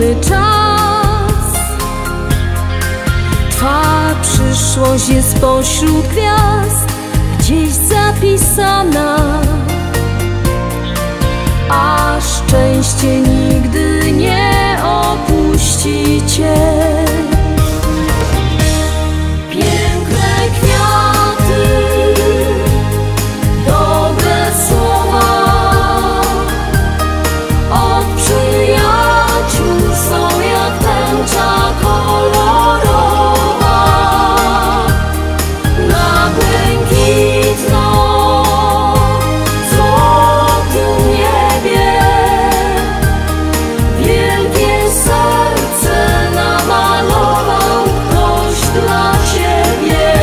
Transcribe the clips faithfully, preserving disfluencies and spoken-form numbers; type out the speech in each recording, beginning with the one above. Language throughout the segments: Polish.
wolny czas. Twa przyszłość jest pośród gwiazd gdzieś zapisana, a szczęście nigdy nie opuści cię. Piękne kwiaty, dobre słowa od przyjaciół są jak tęcza kolorowa na błękitno złotym niebie. Wielkie serce namalował ktoś dla ciebie.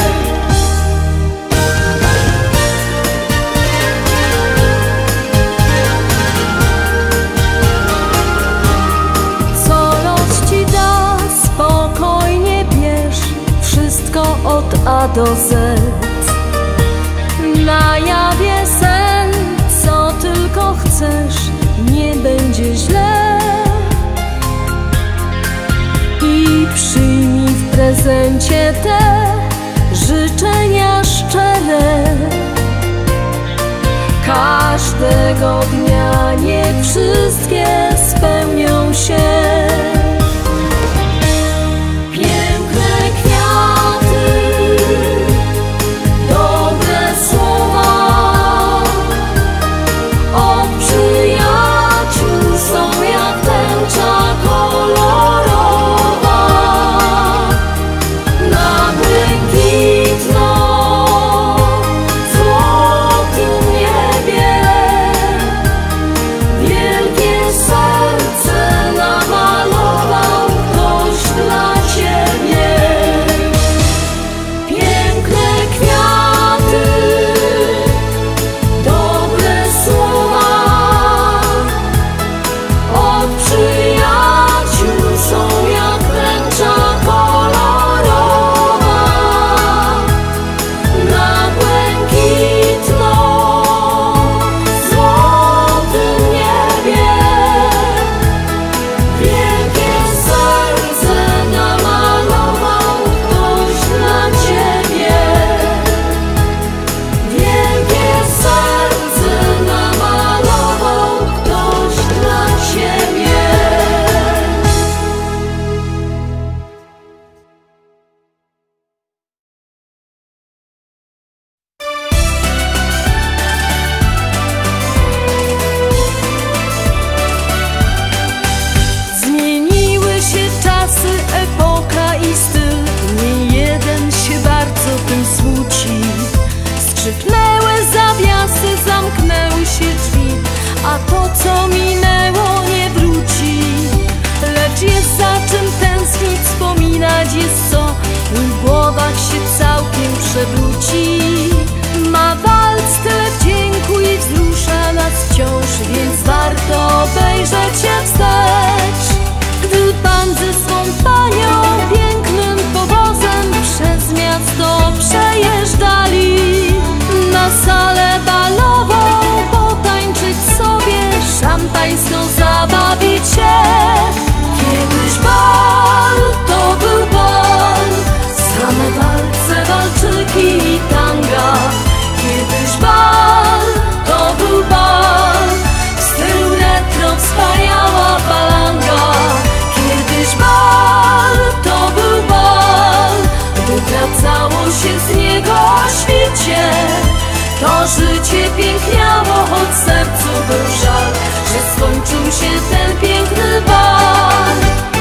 Co los ci da, spokojnie bierz, wszystko od A do Z. Na jawie sen, co tylko chcesz, nie będzie źle. I przyjmij w prezencie te życzenia szczere. Każdego dnia nie wszystkie spełnią się. Piękne kwiaty, dobre słowa od przyjaciół są jak tęcza kolorowa na błękitno złotym niebie. Wielkie serce namalował ktoś dla ciebie. Piękne kwiaty, dobre słowa od przyjaciół są jak tęcza kolorowa na błękitno złotym niebie. Wielkie serce namalował ktoś dla ciebie. Wielkie serce namalował ktoś dla ciebie. Zmieniły się czasy, epoka i styl. Nie jeden się bardzo tym smuci. Skrzypnęły zawiasy, zamknęły się drzwi, a to co minęło nie wróci. Lecz jest za czym tęsknić, wspominać jest co, nim w głowach się całkiem przewróci. Ma walc tyle wdzięku i wzrusza nas wciąż, więc warto obejrzeć się wstecz. Gdy pan ze swą panią pięknym powozem przez miasto przejeżdżali, na salę balową potańczyć sobie, szampańską zabawić się. Kiedyś bal to był bal, same walce, walczyki i tanga. Kiedyś bal to był bal, w stylu retro wspaniała balanga. Kiedyś bal to był bal, gdy wracało się z niego o świcie. To życie piękniało, choć sercu był żal, że skończył się ten piękny bal.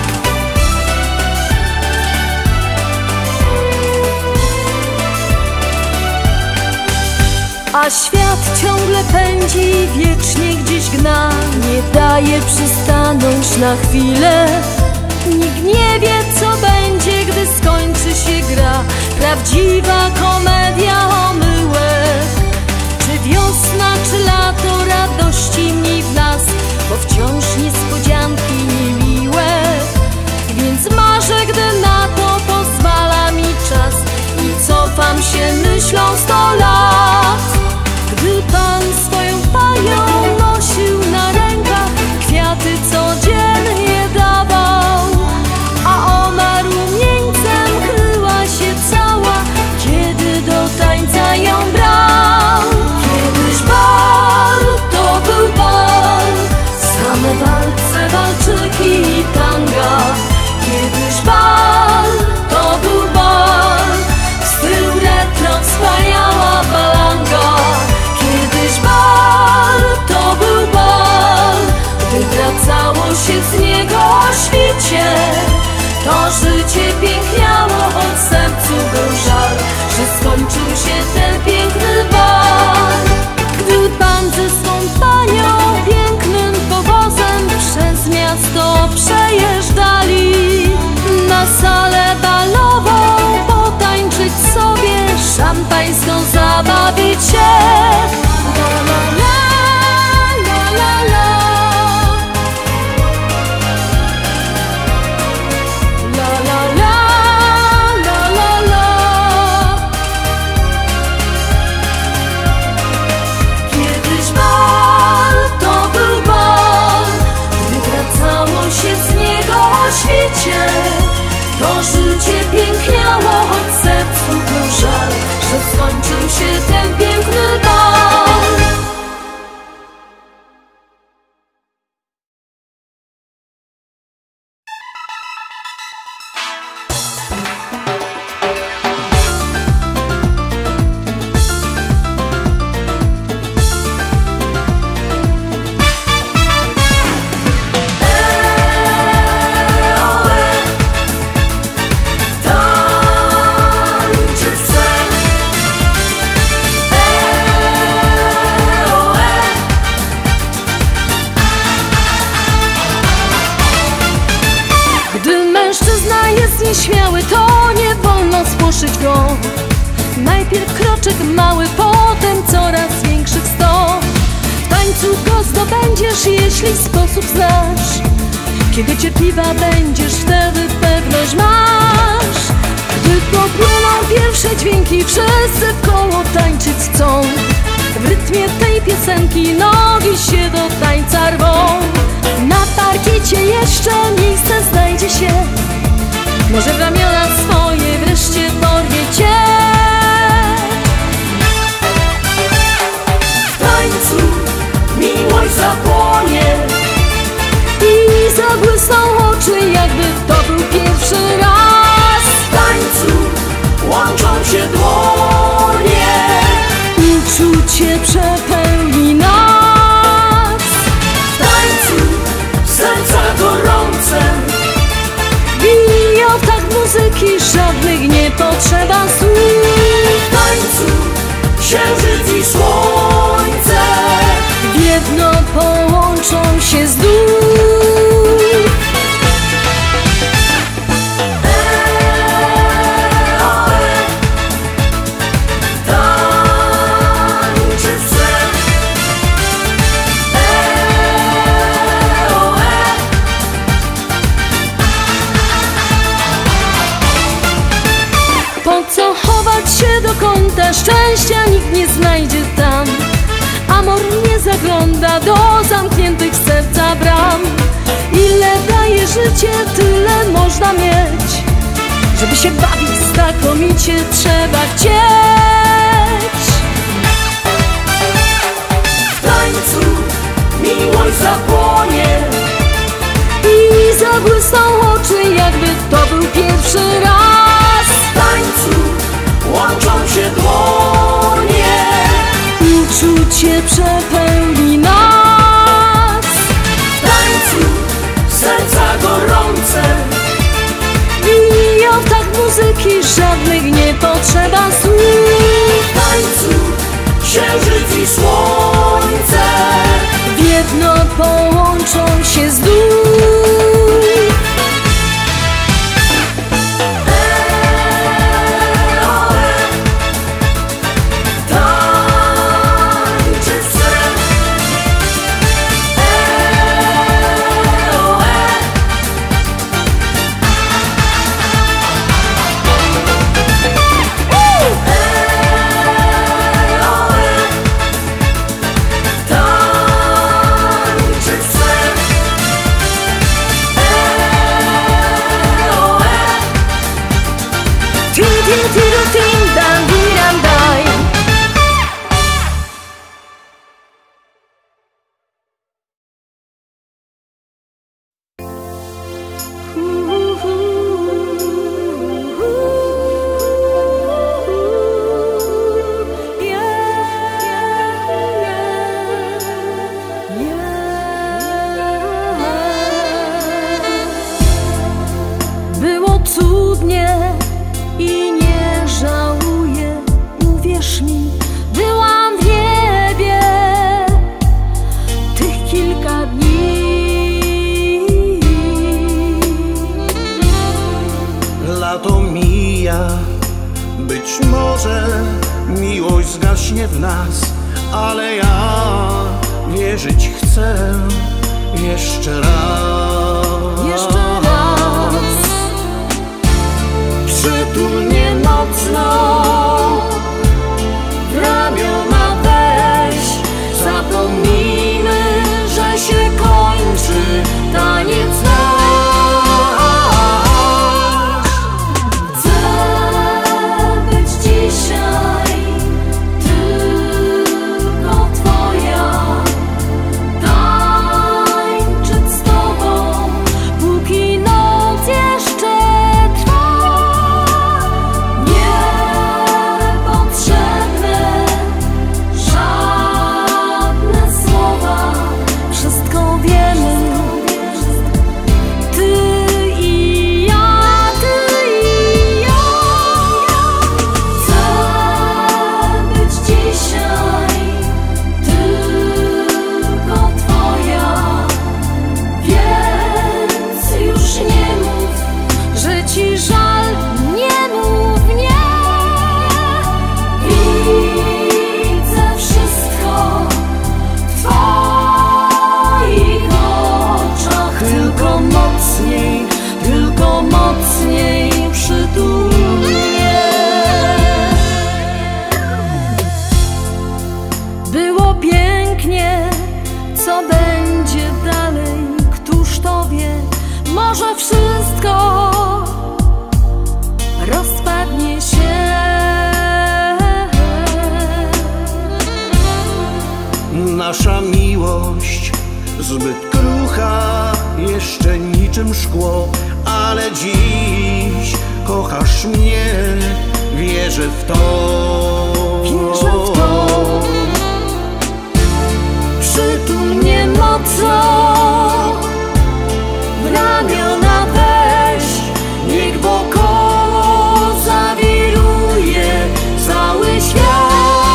A świat ciągle pędzi, wiecznie gdzieś gna, nie daje przystanąć na chwilę. Nikt nie wie co będzie, gdy skończy się gra, prawdziwa komedia omyłek. Czy wiosna, czy lato, radości mniej w nas, bo wciąż niespodzianki niemiłe. Więc marzę, gdy na to pozwala mi czas i cofam się myślą sto lat. Gdy pan swoją panią nosił na rękach, kwiaty codziennie dał. bawić się. La la la, la la la. La la la, la la la. Kiedyś bal to był bal, gdy wracało się z niego o świcie. To życie piękniało, choć sercu był żal, że skończył się ten piękny bal. Nieśmiały, to nie wolno spłoszyć go. Najpierw kroczek mały, potem coraz większych sto. W tańcu go zdobędziesz, jeśli sposób znasz. Kiedy cierpliwa będziesz, wtedy pewność masz. Gdy popłyną pierwsze dźwięki, wszyscy w koło tańczyć chcą. W rytmie tej piosenki nogi się do tańca rwą. Na parkiecie jeszcze miejsce znajdzie się. Może w ramiona swoje wreszcie porwie cię. W tańcu miłość zapłonie i zabłysną oczy, jakby to był pierwszy raz. W tańcu łączą się dłonie, uczucie przepełni nas. W tańcu serca gorące biją w takt muzyki, żadnych nie potrzeba słów. W tańcu księżyc i słońce w jedno połączą się znów. Do kąta szczęścia nikt nie znajdzie tam. Amor nie zagląda do zamkniętych serca bram. Ile daje życie, tyle można mieć. Żeby się bawić znakomicie, trzeba chcieć. W tańcu miłość zapłonie i zabłysną oczy, jakby to był pierwszy raz. W tańcu łączą się dłonie, uczucie przepełni nas. W tańcu serca gorące biją w takt muzyki, żadnych nie potrzeba słów. W tańcu księżyc i słońce w jedno połączą się znów. ale ja wierzyć chcę jeszcze raz. Jeszcze raz. Przytul mnie mocno, w ramiona weź. Zapomnijmy, że się kończy taniec nasz. Chcę być dzisiaj tylko twoja, tańczyć z tobą, póki noc jeszcze trwa. Niepotrzebne żadne słowa, wszystko wiemy. Ty i ja, ty i ja. Chcę być dzisiaj tylko twoja, więc już nie mów, że ci żal, nie mów nie. Widzę wszystko w twoich oczach, tylko mocniej, tylko mocniej przytul mnie. Było pięknie, co będzie dalej, któż to wie? Może wszystko rozpadnie się. Nasza miłość zbyt krucha, jeszcze niczym szkło, ale dziś kochasz mnie, wierzę w to. Wierzę w to. Przytul mnie mocno, w ramiona weź. Niech wokoło zawiruje cały świat.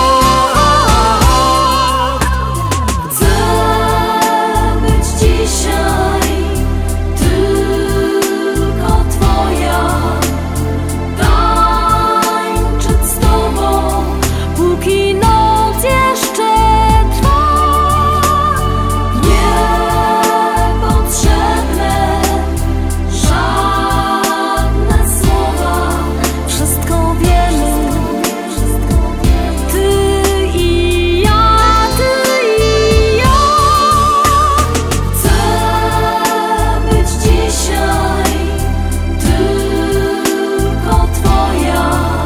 Chcę być dzisiaj tylko twoja, tańczyć z tobą, póki noc jeszcze trwa. Niepotrzebne żadne słowa, wszystko wiemy. Ty i ja, ty i ja. Chcę być dzisiaj tylko twoja,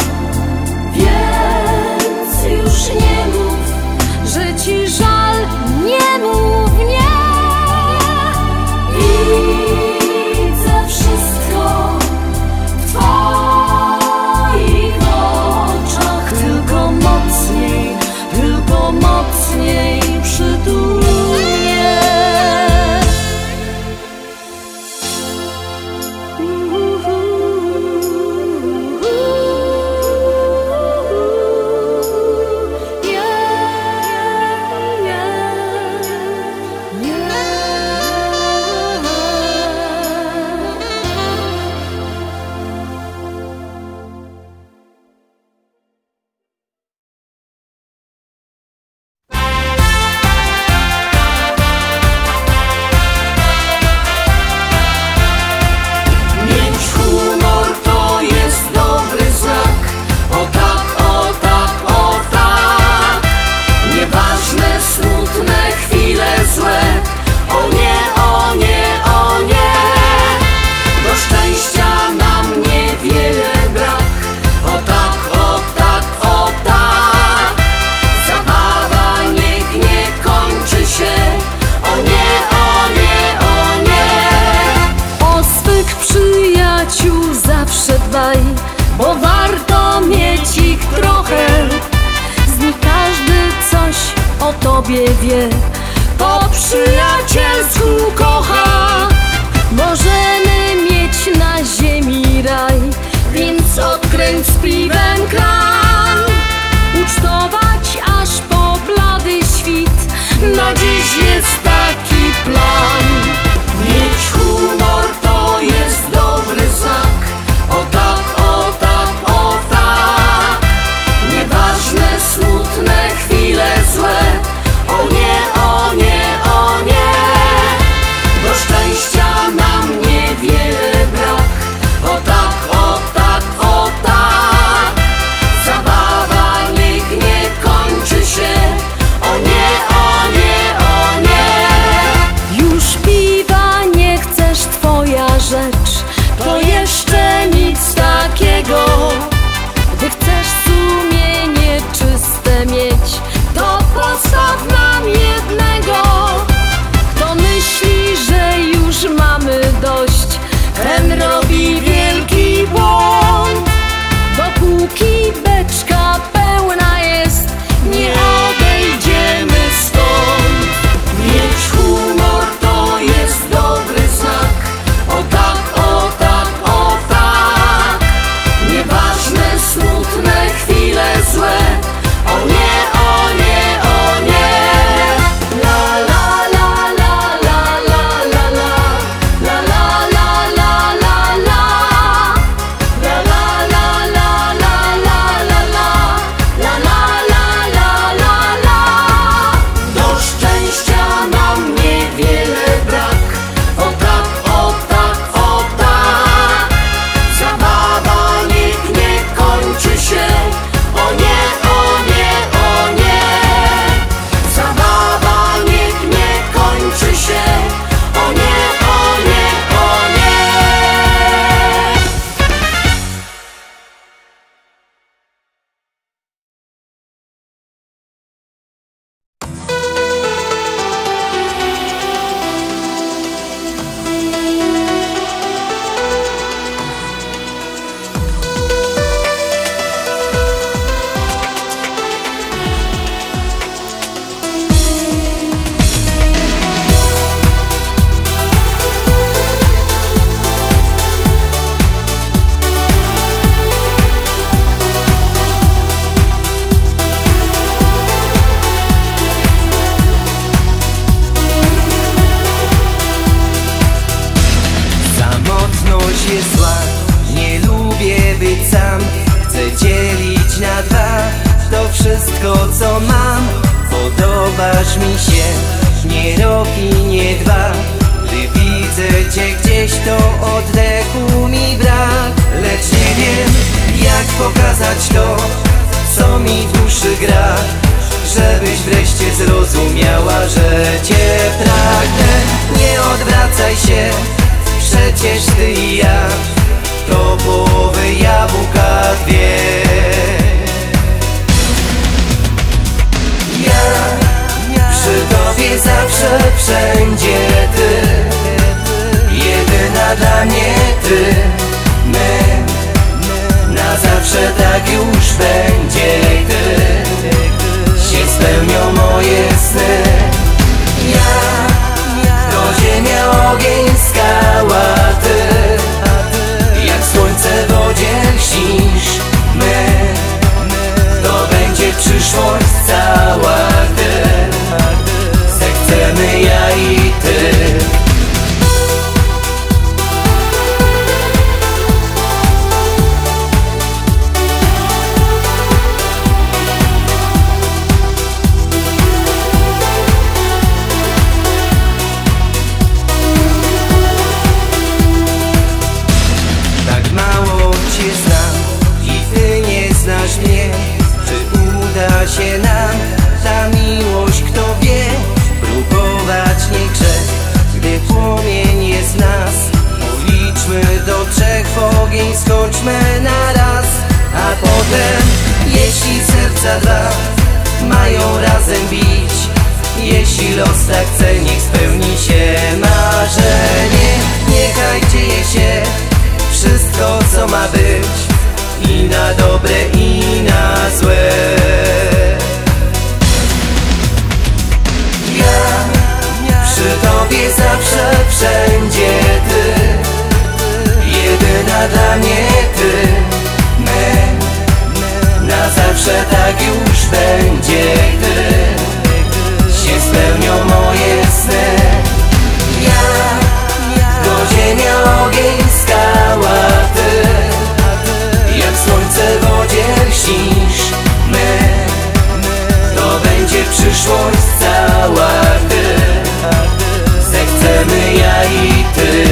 więc już nie mów, że ci żal, nie mów nie. Widzę wszystko w twoich oczach, tylko mocniej, tylko mocniej przytul mnie. Mieć humor to jest dobry znak. O tak, o tak, o tak. Nieważne smutne chwile złe. O nie, o nie, o nie. Do szczęścia nam niewiele brak. O tak, o tak, o tak. Zabawa niech nie kończy się. O nie, o nie, o nie. O swych przyjaciół zawsze dbaj, bo warto mieć ich trochę. Z nich każdy coś o tobie wie, po przyjacielsku kocha. Możemy mieć na ziemi raj, więc odkręć z piwem kran. Ucztować aż po blady świt, na dziś jest taki plan. Mieć humor to jest dobry znak. O tak, o tak, o tak. Nieważne smutne chwile złe. zdarzasz mi się nie rok i nie dwa. Gdy widzę cię gdzieś, to oddechu mi brak. Lecz nie wiem, jak pokazać to, co mi w duszy gra, żebyś wreszcie zrozumiała, że cię pragnę. Nie odwracaj się, przecież ty i ja to połowy jabłka dwie. Ja przy tobie zawsze, wszędzie ty, jedyna dla mnie ty. My na zawsze tak już będzie, gdy się spełnią moje sny. Ja to ziemia, ogień, skała ty, jak słońce w wodzie lśnisz. My to będzie przyszłość cała, gdy zechcemy ja i ty. Się nam ta miłość, kto wie, próbować nie grzech, gdy płomień jest w nas. Policzmy do trzech, w ogień skoczmy na raz. A potem, jeśli serca dwa mają razem bić, jeśli los tak chce, niech spełni się marzenie. Niechaj dzieje się wszystko, co ma być, i na dobre, i na złe. Przy tobie zawsze, wszędzie ty, jedyna dla mnie ty. My na zawsze tak już będzie, gdy się spełnią moje sny. Ja to ziemia, ogień, skała ty, jak słońce w wodzie lśnisz. My to będzie przyszłość cała, gdy zechcemy ja i ty.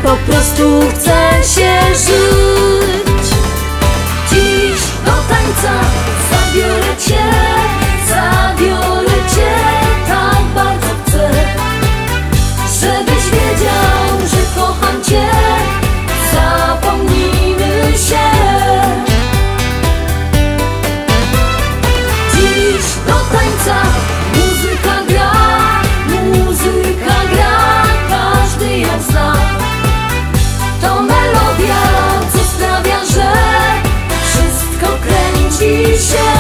po prostu chce się żyć. Dziś do tańca zabiorę cię, zabiorę cię, tak bardzo chcę, żebyś wiedział, że kocham cię. Zapomnijmy się. Dziś do tańca muzyka gra, muzyka gra, każdy ją zna. To melodia, co sprawia, że wszystko kręci się.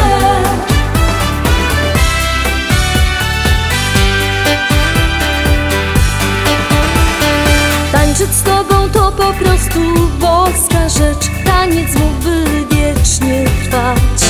Tańczyć z tobą to po prostu boska rzecz. Taniec mógłby wiecznie trwać,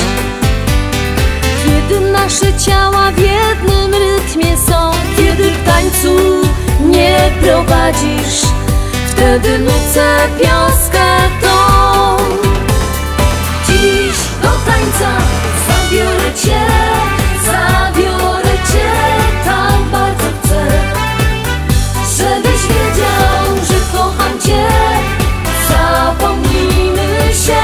kiedy nasze ciała w jednym rytmie są. Kiedy w tańcu nie prowadzisz, wtedy nucę pioskę tą. Dziś do tańca zabiorę cię, zabiorę cię, tak bardzo chcę, żebyś wiedział, że kocham cię. Zapomnijmy się.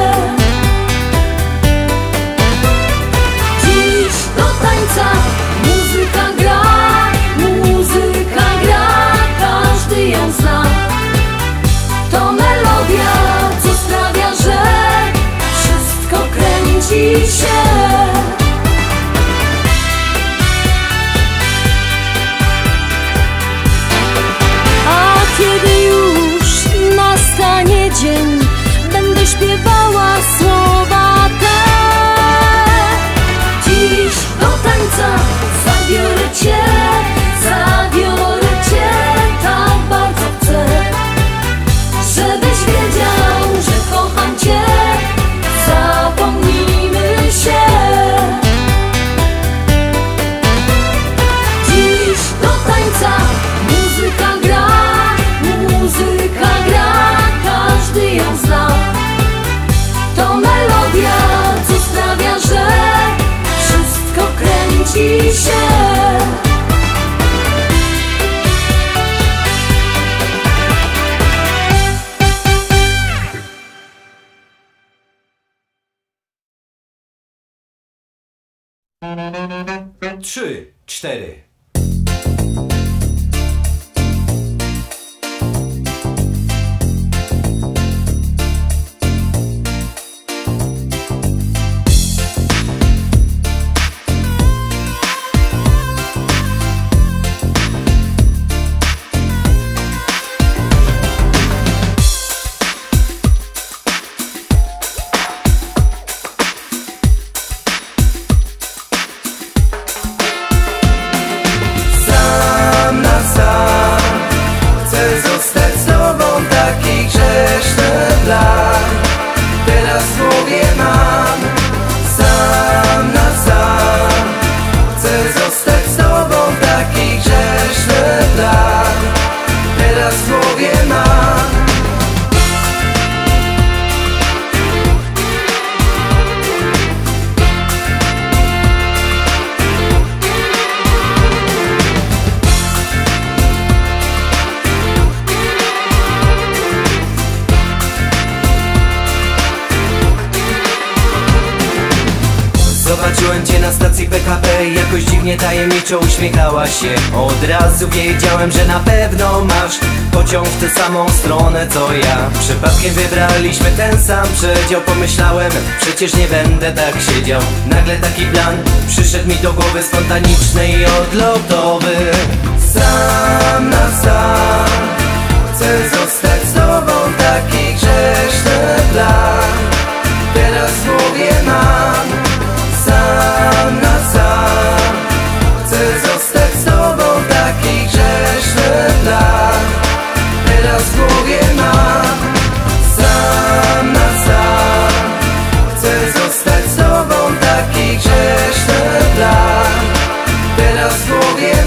Dziś do tańca muzyka gra, muzyka gra, każdy ją zna. To melodia, co sprawia, że wszystko kręci się. A kiedy już nastanie dzień, będę śpiewała słowa te. Dziś do tańca zabiorę cię, zabiorę cię, tak bardzo chcę, żebyś wiedział, że kocham cię. Zapomnijmy się. Dziś do tańca muzyka gra, muzyka gra, każdy ją zna. To melodia, co sprawia, że wszystko kręci się. Trzy, cztery. Zobaczyłem cię na stacji P K P i jakoś dziwnie tajemniczo uśmiechałaś się. Od razu wiedziałem, że na pewno masz pociąg w tę samą stronę co ja. Przypadkiem wybraliśmy ten sam przedział. Pomyślałem, przecież nie będę tak siedział. Nagle taki plan przyszedł mi do głowy, spontaniczny i odlotowy. Sam na sam chcę zostać z tobą, taki grzeszny plan teraz w głowie mam. Sam na sam chcę zostać z tobą, taki grzeszny plan teraz w głowie mam. Sam na sam chcę zostać z tobą, taki grzeszny plan teraz w głowie mam.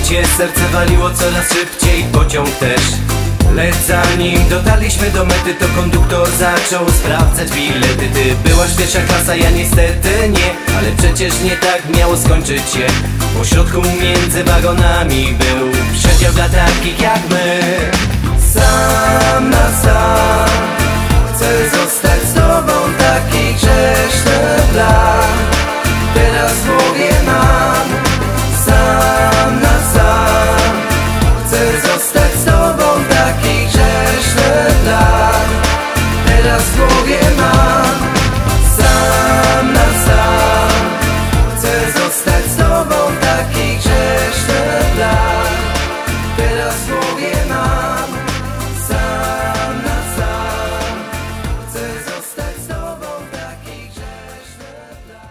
się, serce waliło coraz szybciej, pociąg też. Lecz zanim dotarliśmy do mety, to konduktor zaczął sprawdzać bilety. Ty byłaś pierwsza klasa, ja niestety nie, ale przecież nie tak miało skończyć się. Po środku między wagonami był przedział dla takich jak my. Sam na sam chcę zostać z tobą, taki grzeszny plan teraz w głowie mam. Sam na sam chcę zostać z tobą, taki grzeszny plan teraz w głowie mam. Sam na sam chcę zostać z tobą, taki grzeszny plan teraz w głowie mam. Sam na sam chcę zostać z tobą, taki grzeszny plan.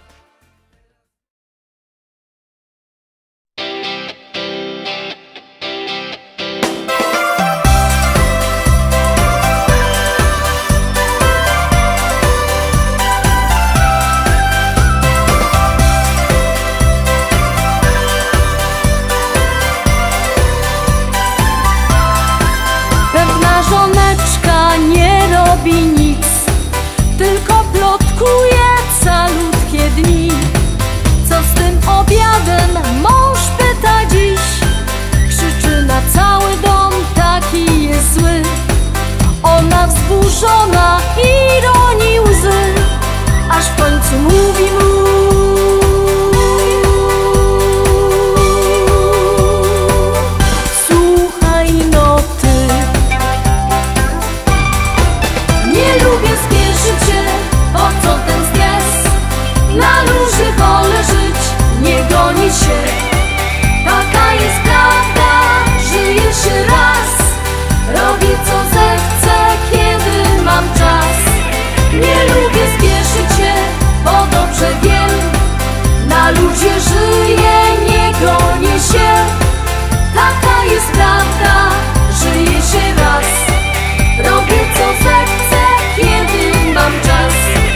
Pewna żoneczka nie robi nic, tylko plotkuje calutkie dni. Co z tym obiadem, mąż pyta dziś. Krzyczy na cały dom, taki jest zły. Ona wzburzona i roni łzy, aż w końcu mówi mu: słuchaj no ty, nie lubię spieszyć się, po co ten stres? Na luzie wolę żyć, nie gonić się. Taka jest prawda, żyje się raz. Robię co zechcę, kiedy mam czas. Nie lubię spieszyć się, bo dobrze wiem, na luzie żyję, nie gonię się. Taka jest prawda, żyje się raz. Robię co zechcę, kiedy mam czas.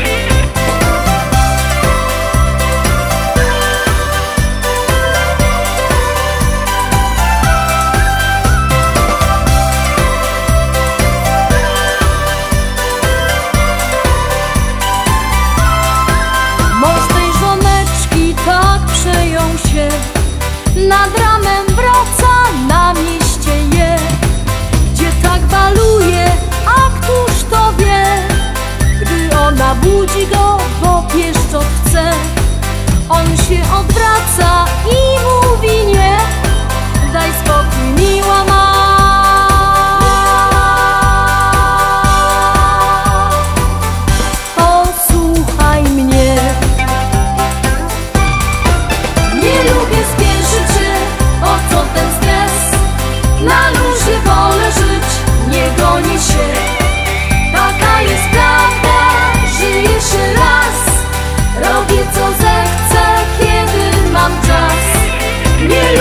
Mąż tej żoneczki tak przejął się, nad ramem wraca, na mieście je, gdzie tak baluje, a któż to wie? Gdy ona budzi go, bo pieszczot chce, on się odwraca i mówi nie. Daj spokój, miła ma. Posłuchaj mnie. Nie lubię spieszyć się, po co ten stres? Na luzie wolę żyć, nie gonić się. Taka jest prawda, żyje się raz. Robię co zechcę, kiedy mam czas. Nie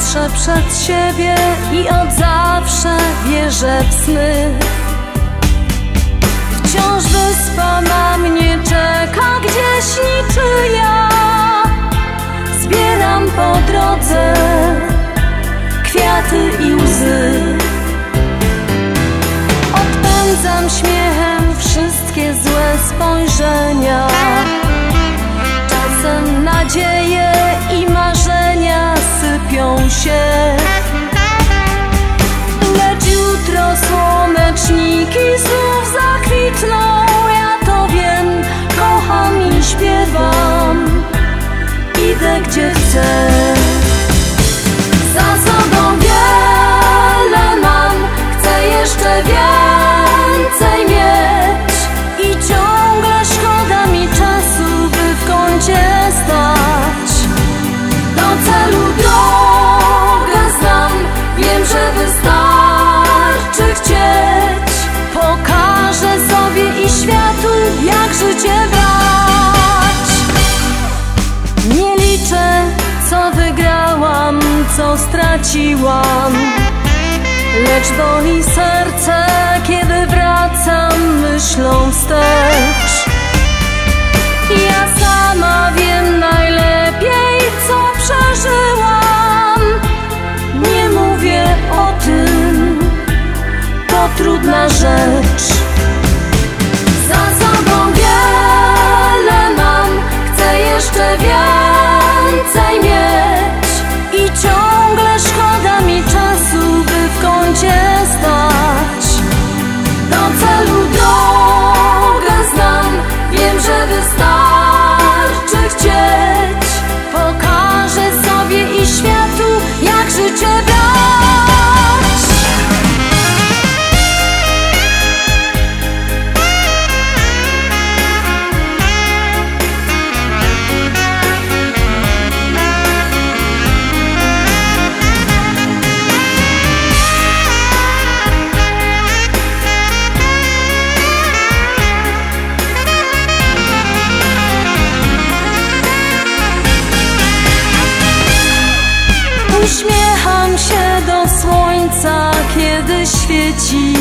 patrzę przed siebie i od zawsze wierzę w sny. Wciąż wyspa na mnie czeka gdzieś niczyja. Zbieram po drodze kwiaty i łzy. Odpędzam śmiechem wszystkie złe spojrzenia. Czasem nadzieje i marzenia sypią się. Lecz jutro słoneczniki znów zakwitną. Ja to wiem, kocham i śpiewam. Idę gdzie chcę. Za sobą wiele mam, chcę jeszcze więcej mieć. I ciągle szkoda mi czasu, by w kącie stać. Do celu drogę znam, wiem, że wystarczy chcieć. Pokażę sobie i światu, jak życie brać. Nie liczę, co wygrałam, co straciłam, lecz boli serce, kiedy wracam myślą wstecz. Ja sama wiem najlepiej, co przeżyłam. Nie mówię o tym, to trudna rzecz. Za sobą wiele mam, chcę jeszcze więcej mieć. I ciągle szkoda mi czasu, by w kącie stać. Do celu drogę znam, wiem, że wystarczy chcieć. Pokażę sobie i światu, jak życie brać. Uśmiecham się do słońca, kiedy świeci.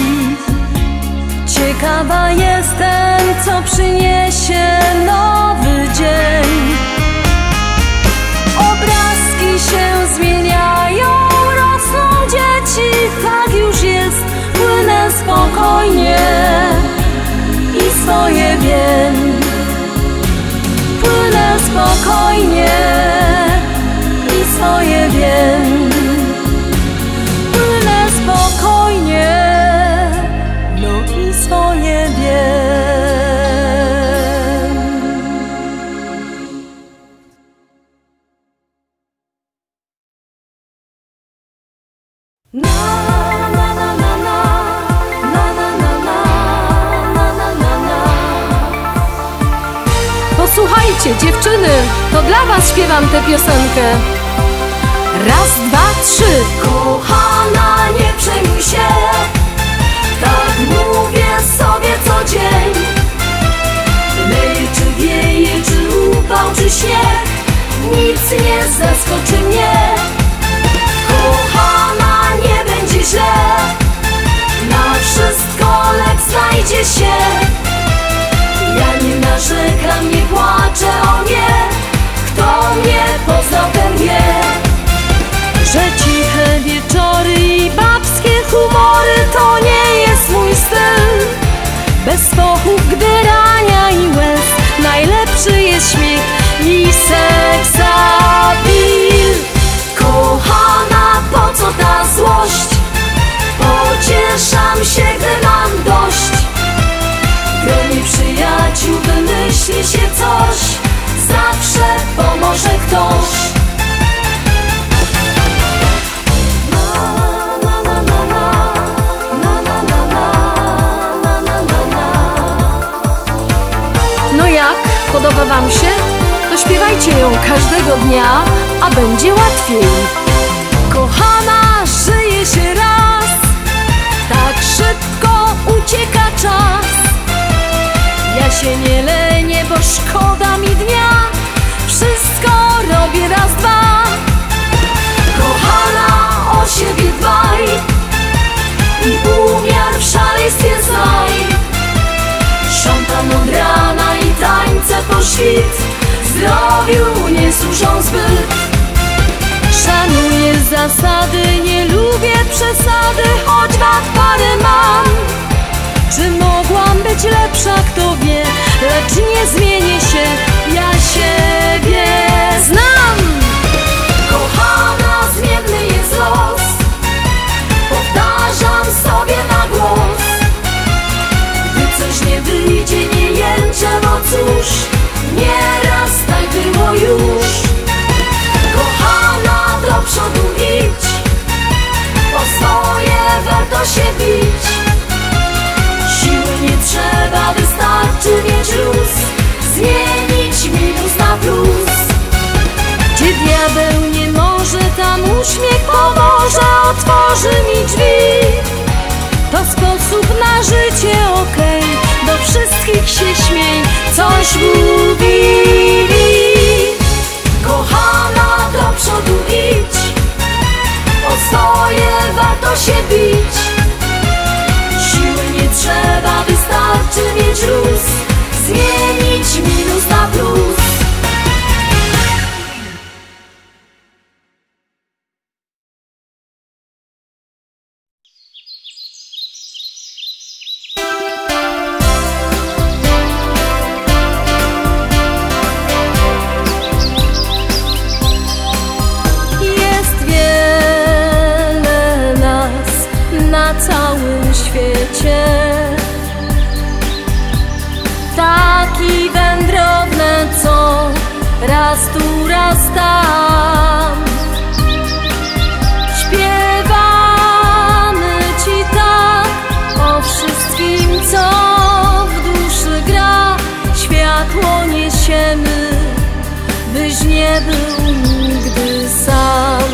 Ciekawa jestem, co przyniesie nowy dzień. Obrazki się zmieniają, rosną dzieci. Tak już jest, płynę spokojnie i swoje wiem. Płynę spokojnie i swoje wiem. Płynę spokojnie, no i swoje wiem. Na na na na na na na na na na na na. Posłuchajcie, dziewczyny, to dla was śpiewam tę piosenkę. Raz, dwa, trzy. Kochana, nie przejmuj się, tak mówię sobie co dzień. Leje czy wieje, czy upał, czy śnieg, nic nie zaskoczy mnie. Kochana, nie będzie źle, na wszystko lek znajdzie się. Ja nie narzekam, nie płaczę, o nie, kto mnie poznał, ten wie. Że ciche wieczory i babskie humory to nie jest mój styl. Bez pochów, gdyrania i łez najlepszy jest śmiech i seksapil. Kochana, po co ta złość? Pocieszam się, gdy mam dość. W gronie przyjaciół wymyśli się coś, zawsze pomoże ktoś. No jak? Podoba wam się? To śpiewajcie ją każdego dnia, a będzie łatwiej. Kochana, żyje się raz, tak szybko ucieka czas. Ja się nie lenię, bo szkoda mi dnia, wszystko robię raz, dwa. Kochana, po świt, zdrowiu nie służą zbyt. Szanuję zasady, nie lubię przesady, choć wad parę mam. Czy mogłam być lepsza, kto wie, lecz nie zmienię się, ja siebie znam. Kochana, zmienny jest los, powtarzam sobie na głos. Gdy coś nie wyjdzie, nie jęczę, bo cóż, nieraz tak było już. Kochana, do przodu idź, po swoje warto się bić. Siły nie trzeba, wystarczy mieć luz, zmienić minus na plus. Gdzie diabeł nie może, tam uśmiech pomoże, otworzy mi drzwi. To sposób na życie, okej, do wszystkich się śmiej, coś mówili. Kochana, do przodu idź, o swoje warto się bić. Siły nie trzeba, wystarczy mieć luz, zmienić minus na plus. Taki wędrowne, co raz tu, raz tam. Śpiewamy ci tak o wszystkim, co w duszy gra. Światło niesiemy, byś nie był nigdy sam.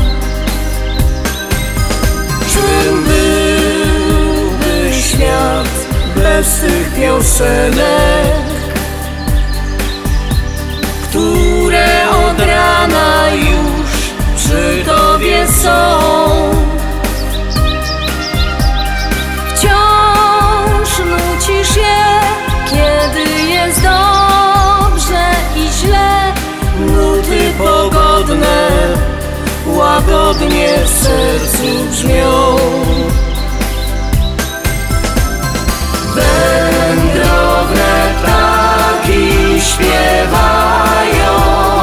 Czym byłby świat bez tych piosenek, które od rana już przy tobie są? Wciąż nucisz je, kiedy jest dobrze i źle. Nuty pogodne łagodnie w sercu brzmią. Wędrowne ptaki śpiewają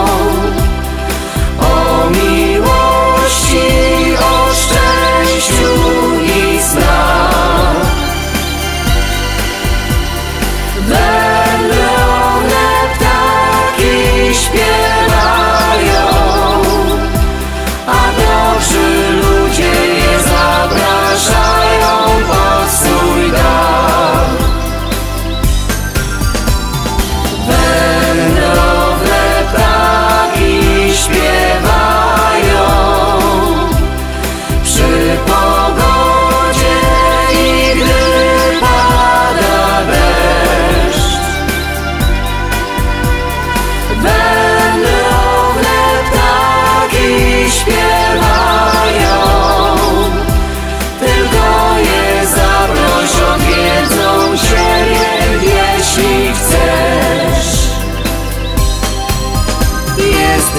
o miłości, o szczęściu i snach. Wędrowne ptaki śpiewają, a dobrzy ludzie je zapraszają pod swój dach. Wędrowne ptaki śpiewają przy pogodzie i gdy pada deszcz. Wędrowne ptaki śpiewają, tylko je zaproś, odwiedzą ciebie, jeśli chcesz. Jest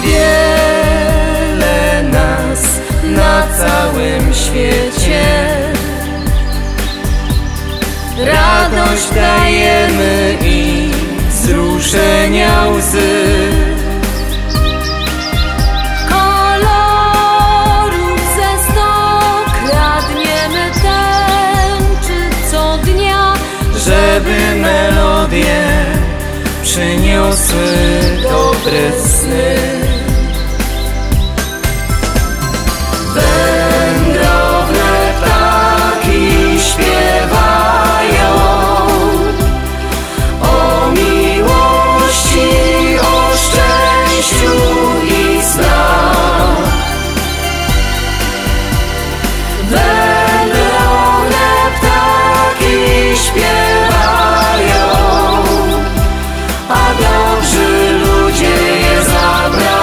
wiele nas na całym świecie, radość dajemy i wzruszenia łzy. Kolorów ze sto kradniemy tęczy co dnia, Żeby melodie przyniosły dobre sny. Wędrowne ptaki śpiewają o miłości, o szczęściu i snach. Wędrowne ptaki śpiewają, a dobrzy ludzie je zabrali.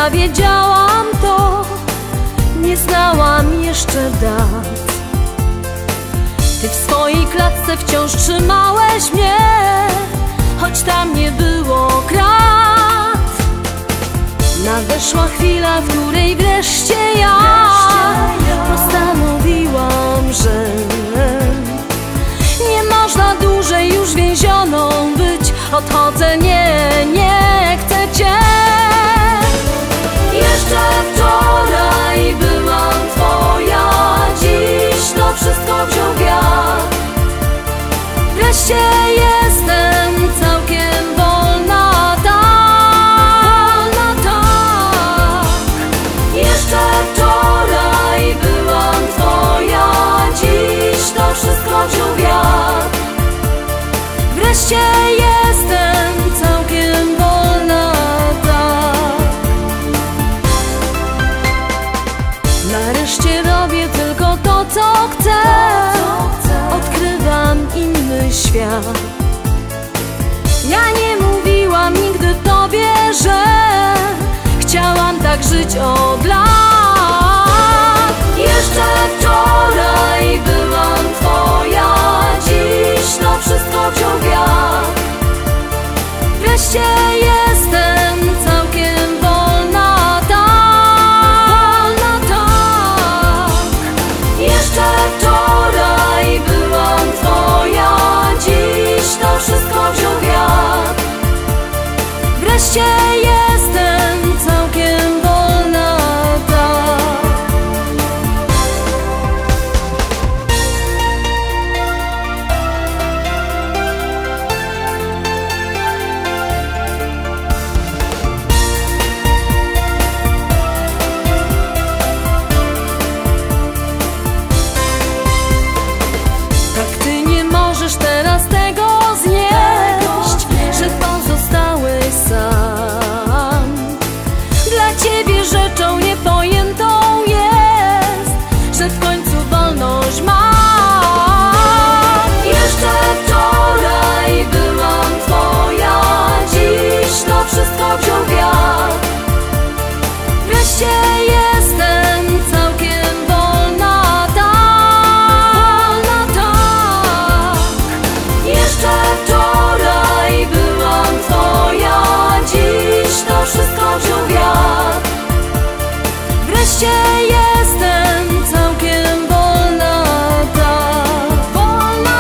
ja wiedziałam to, nie znałam jeszcze dat. Ty w swojej klatce wciąż trzymałeś mnie, choć tam nie było krat. Nadeszła chwila, w której wreszcie ja postanowiłam, że nie można dłużej już więzioną być. Odchodzę, nie, nie chcę cię. Jeszcze wczoraj byłam twoja, dziś to wszystko wziął wiatr. Wreszcie jestem całkiem wolna, tak, wolna, tak. Jeszcze wczoraj byłam twoja, dziś to wszystko wziął wiatr. Wreszcie jestem całkiem wolna, tak. Nareszcie robię tylko to, co chcę. Odkrywam inny świat. Ja nie mówiłam nigdy tobie, że chciałam tak żyć od lat. Jeszcze wczoraj byłam twoja, dziś to wszystko wziął wiatr. Wreszcie jestem całkiem wolna, tak, wolna, tak. Jeszcze wczoraj byłam twoja, dziś to wszystko wziął wiatr. Wreszcie jestem całkiem wolna, tak. Tak ty nie możesz teraz tego znieść, że pozostałeś sam. Dla ciebie rzeczą niepojętą jest, że w końcu wolność mam. Jeszcze wczoraj byłam twoja, dziś to wszystko wziął wiatr. Wreszcie jestem całkiem wolna, tak, wolna, tak. Jeszcze wczoraj byłam twoja, dziś to wszystko wziął wiatr. Wreszcie jestem całkiem wolna, tak, wolna,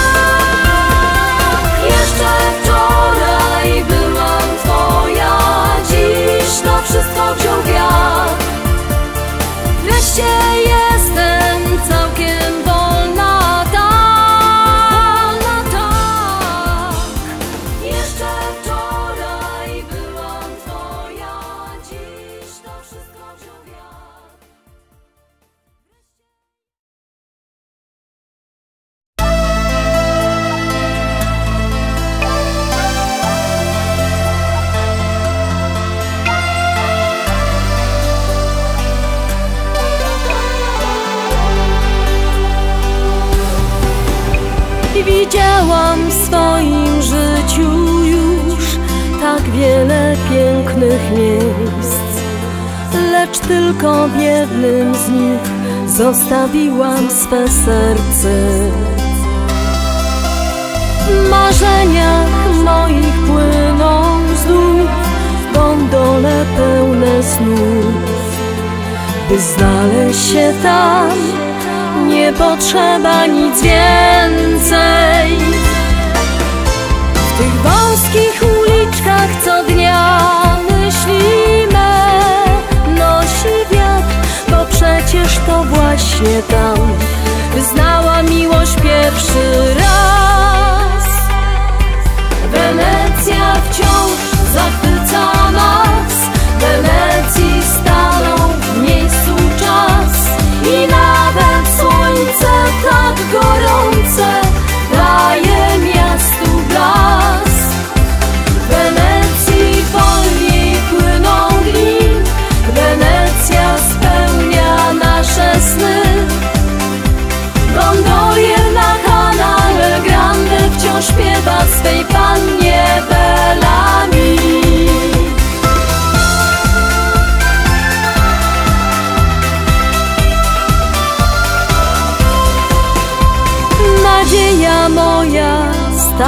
tak. Jeszcze wczoraj byłam twoja, dziś to wszystko wziął wiatr. Wreszcie jestem całkiem wolna, tak, wolna, tak. Jeszcze wczoraj byłam twoja, dziś to wszystko wziął wiatr. Widziałam w swoim życiu już tak wiele pięknych miejsc, lecz tylko w jednym z nich zostawiłam swe serce. W marzeniach moich płyną znów gondole pełne snów. By znaleźć się tam, nie potrzeba nic więcej. W tych wąskich uliczkach co dnia myśli me nosi wiatr, bo przecież to właśnie tam wyznała miłość pierwszy raz. Wenecja wciąż zachwyca nas, Wenecji stanął w miejscu czas i nawet słońce tak gorące daje miastu blask. W Wenecji wolniej płyną dni, Wenecja spełnia nasze sny. Gondolier na kanale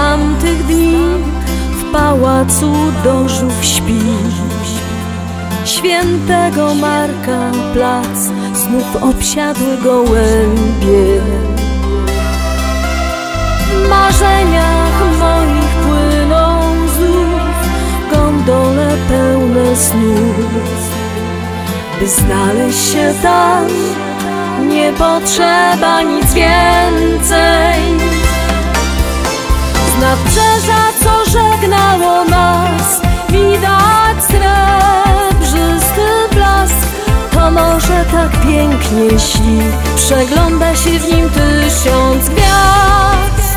tamtych dni w pałacu dożów śpi. Świętego Marka plac znów obsiadły gołębie. W marzeniach moich płyną znów gondole pełne snów. By znaleźć się tam, nie potrzeba nic więcej. Z nadbrzeża, co żegnało nas, widać srebrzysty blask. To morze tak pięknie śni, przegląda się w nim tysiąc gwiazd.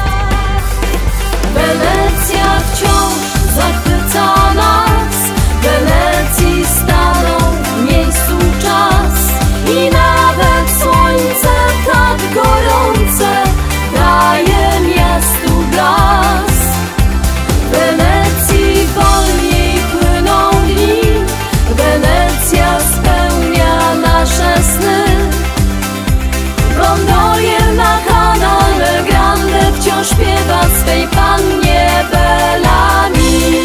Wenecja wciąż zachwyca nas, w Wenecji stanął w miejscu czas. I nawet słońce tak gorące daje miastu blask. W Wenecji wolniej płyną dni, Wenecja spełnia nasze sny. Gondolier na kanale Grande wciąż śpiewa swej pannie Bellamy.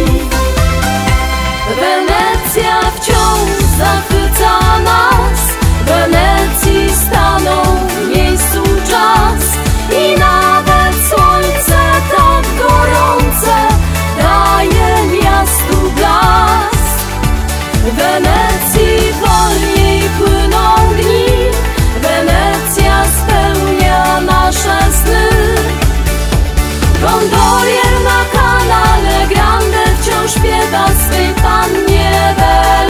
Wenecja wciąż zachwyca nas, w Wenecji stanął w miejscu czas. I nawet słońce tak gorące daje miastu blask. W Wenecji wolniej płyną dni, Wenecja spełnia nasze sny. Gondolier na kanale Grande wciąż śpiewa swej pannie Bellamy.